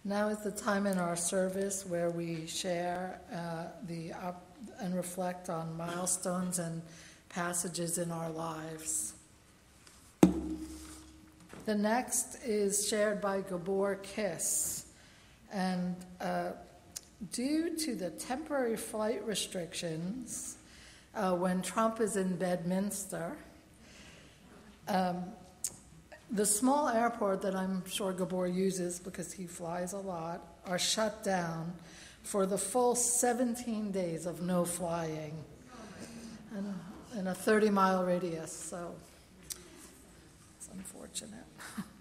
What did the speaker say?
Now is the time in our service where we share and reflect on milestones and passages in our lives. The next is shared by Gabor Kiss. And due to the temporary flight restrictions, when Trump is in Bedminister, the small airport that I'm sure Gabor uses because he flies a lot are shut down for the full 17 days of no flying in a 30-mile radius. So it's unfortunate.